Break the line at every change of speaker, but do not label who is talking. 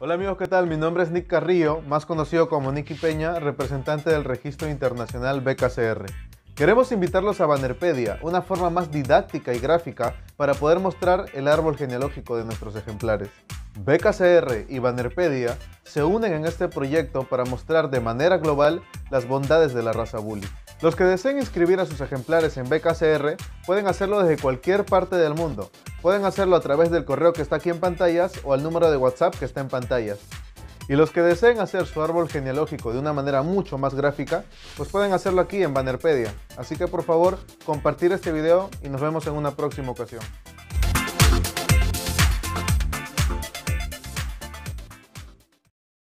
Hola amigos, ¿qué tal? Mi nombre es Nick Carrillo, más conocido como Nicky Peña, representante del Registro Internacional BKCR. Queremos invitarlos a Bannerpedia, una forma más didáctica y gráfica para poder mostrar el árbol genealógico de nuestros ejemplares. BKCR y Bannerpedia se unen en este proyecto para mostrar de manera global las bondades de la raza Bully. Los que deseen inscribir a sus ejemplares en BKCR pueden hacerlo desde cualquier parte del mundo. Pueden hacerlo a través del correo que está aquí en pantallas o al número de WhatsApp que está en pantallas. Y los que deseen hacer su árbol genealógico de una manera mucho más gráfica, pues pueden hacerlo aquí en Bannerpedia. Así que por favor, compartir este video y nos vemos en una próxima ocasión.